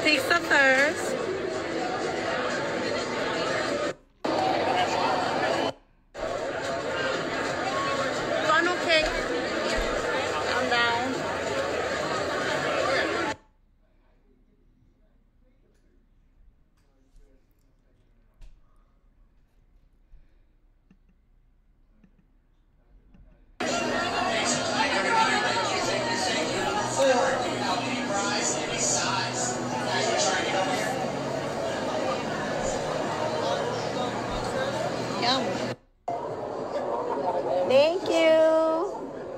pizza first. Funnel cake. I'm down. Yum. Thank you.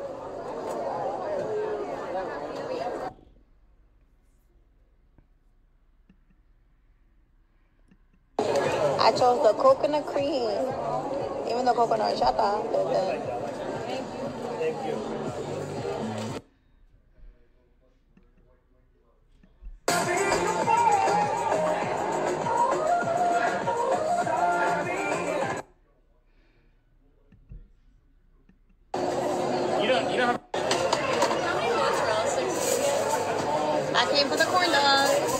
I chose the coconut cream, even though coconut chata. Thank you. You don't have. I came for the corn dogs.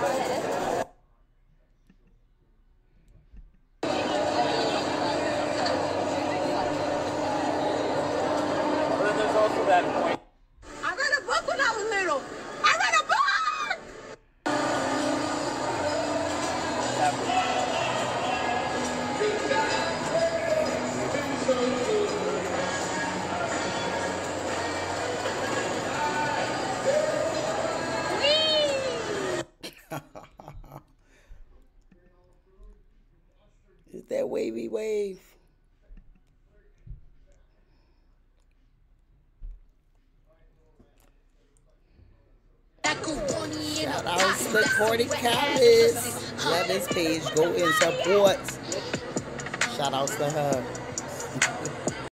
But there's also that point. I read a book when I was little. I read a book! It's that wavy wave. Shout out to Courtney Callis. Love this page. Go and support. Shout out to her.